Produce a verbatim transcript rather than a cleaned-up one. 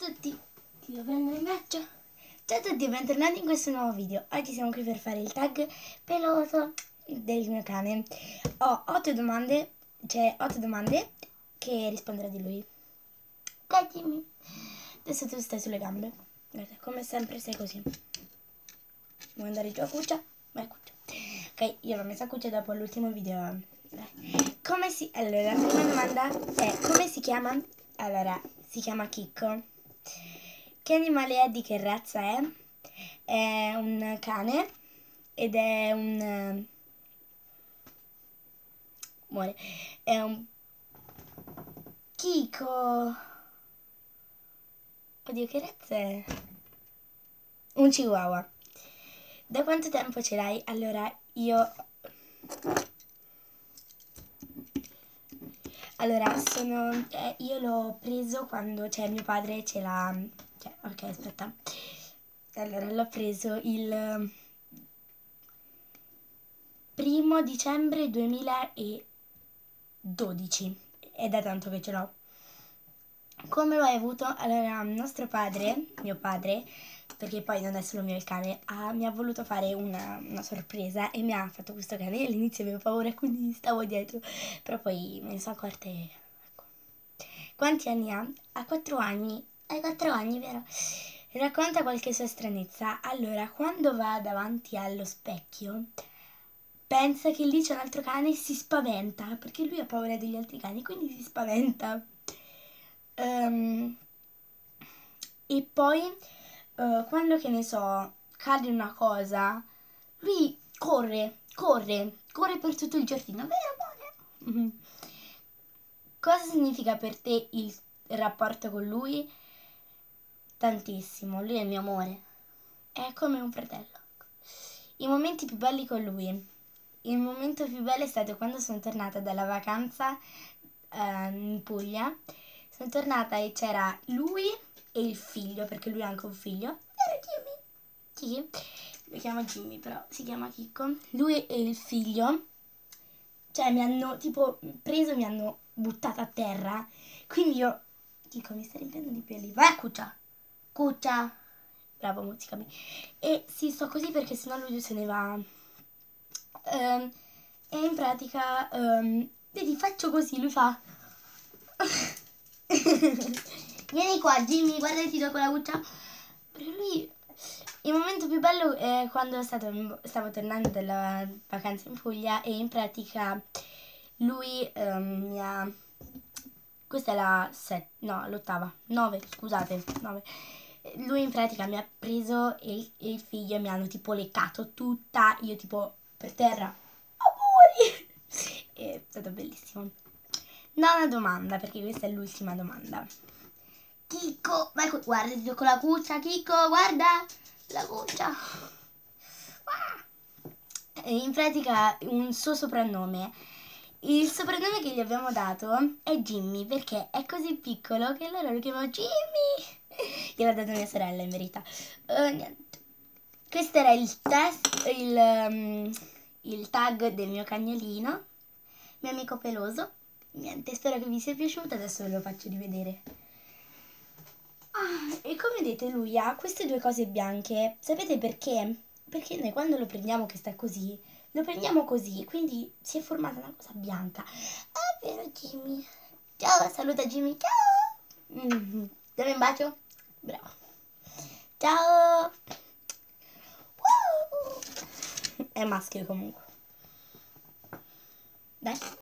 tutti, ti devo prendere il braccio. Ciao a tutti e bentornati in questo nuovo video. Oggi siamo qui per fare il tag peloso del mio cane. Ho otto domande, cioè otto domande che risponderò di lui. Ok Jimmy, adesso tu stai sulle gambe. Guarda, come sempre sei così. Vuoi andare giù a cuccia? Vai a cuccia. Ok, io l'ho messa a cuccia dopo l'ultimo video. Dai. Come si... Allora, la prima domanda è come si chiama? Allora, si chiama Chicco. Che animale è? Di che razza è? È un cane ed è un... Muore. È un... Chicco. Oddio, che razza è? Un chihuahua. Da quanto tempo ce l'hai? Allora, io... Allora, sono... Eh, io l'ho preso quando, cioè, mio padre ce l'ha... Cioè, ok, aspetta. Allora, l'ho preso il primo dicembre duemiladodici. È da tanto che ce l'ho. Come l'ho avuto? Allora, nostro padre, mio padre, perché poi non è solo mio il cane, ha, mi ha voluto fare una, una sorpresa e mi ha fatto questo cane. Io all'inizio avevo paura e quindi stavo dietro, però poi me ne sono accorta e... Ecco. Quanti anni ha? Ha quattro anni. Hai quattro anni, vero? Racconta qualche sua stranezza. Allora, quando va davanti allo specchio, pensa che lì c'è un altro cane e si spaventa, perché lui ha paura degli altri cani, quindi si spaventa. Um, e poi, uh, quando, che ne so, cade una cosa, lui corre, corre, corre per tutto il giardino, vero amore? Mm-hmm. Cosa significa per te il rapporto con lui? Tantissimo, lui è il mio amore, è come un fratello. I momenti più belli con lui. Il momento più bello è stato quando sono tornata dalla vacanza eh, in Puglia. Sono tornata e c'era lui e il figlio, perché lui ha anche un figlio. Era Jimmy. Chi? Lo chiama Jimmy, però si chiama Chicco. Lui e il figlio, cioè mi hanno tipo preso e mi hanno buttata a terra. Quindi io, Chicco, mi stai riempiendo di peli. Vai a cuccia. Cuccia. Bravo, mozzicami. E sì, sto così perché sennò lui se ne va. Um, e in pratica, um, vedi, faccio così, lui fa... Vieni qua, Jimmy, guarda che ti do con la cuccia. Perché lui... Il momento più bello è quando stato, stavo tornando dalla vacanza in Puglia e in pratica lui um, mi ha... Questa è la set, no, l'ottava, nove, scusate, nove. Lui in pratica mi ha preso e, e il figlio mi hanno tipo leccato tutta, io tipo per terra, amori! È stato bellissimo. Nona domanda, perché questa è l'ultima domanda. Chicco, vai qui, guarda, ti do con la cuccia, Chicco, guarda, la cuccia. In pratica un suo soprannome. Il soprannome che gli abbiamo dato è Jimmy perché è così piccolo che allora lo chiamano Jimmy. Gliel'ha dato mia sorella in verità. Uh, niente. Questo era il test, il, um, il tag del mio cagnolino, mio amico peloso. Niente, spero che vi sia piaciuto, adesso ve lo faccio rivedere. Ah, e come vedete lui ha queste due cose bianche. Sapete perché? Perché noi quando lo prendiamo che sta così, lo prendiamo così, quindi si è formata una cosa bianca. Ah, vero Jimmy? Ciao, saluta Jimmy, ciao! Mm-hmm. Dammi un bacio? Bravo. Ciao! Wow! È maschio comunque. Dai.